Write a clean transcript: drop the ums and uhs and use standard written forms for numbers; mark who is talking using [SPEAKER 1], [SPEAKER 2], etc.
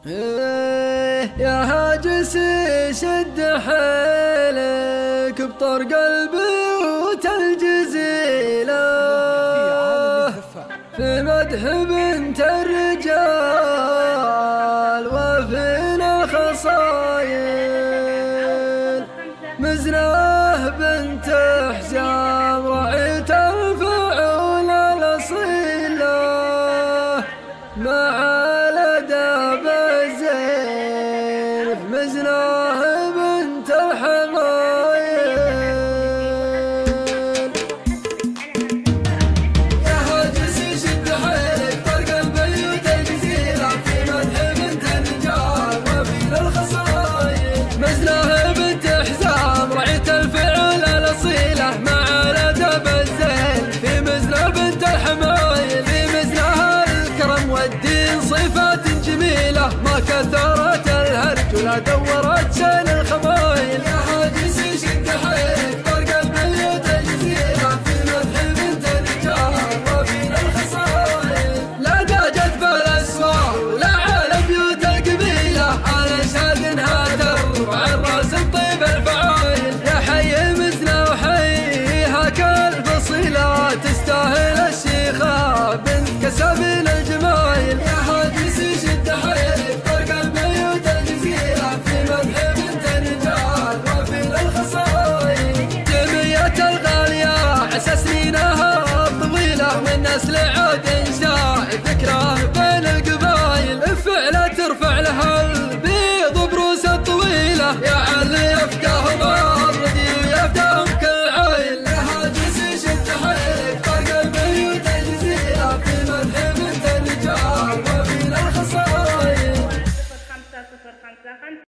[SPEAKER 1] يا هاجس شد حيلك بطر قلبي الجزيلة في مدح بنت الرجال وفينا خصايل مزناه بنت حزام رعيت الفعول الأصيلة مع الأدب الزين مزناه بنت الحمايل. يا هاجس شد حيلك طرق البيوت الجزيرة في مدح بنت الرجال وفينا الخصايل مزناه بنت حزام رعيت الفعول الأصيلة مع الأدب الزين في مزناه بنت الحمايل في مزناها الكرم والدين صفات جميلة ما كثرت الهرج ولا دورت شان الخمايل. يا هاجس شد حيلك طرق البيوت الجزيرة في مدح بنت الرجال وفينا الخصايل لا داجت بالأسواق ولا على بيوت القبيلة على شادنها ترفع الراس الطيب الفعايل. يا حي مزنا وحيها كالفصيلة تستاهل الشيخة بنت كسبين الجمايل. يا هاجس شد حيلك طرق البيوت الجزيرة في مدح بنت الرجال وفينا الخصايل جمية الغالية عسى سنينها الطويلة من نسل عود انشاء ذكراه بين القبايل فعلا ترفع لها البيض بروس الطويلة يا علي يفقه الردي ويفقهم كل عيل. يا هاجس شد حيلك طرق البيوت الجزيرة في مدح بنت الرجال وفينا الخصايل.